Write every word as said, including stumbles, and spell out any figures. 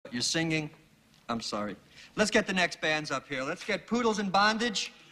You're singing? I'm sorry. Let's get the next bands up here. Let's get Poodles in Bondage.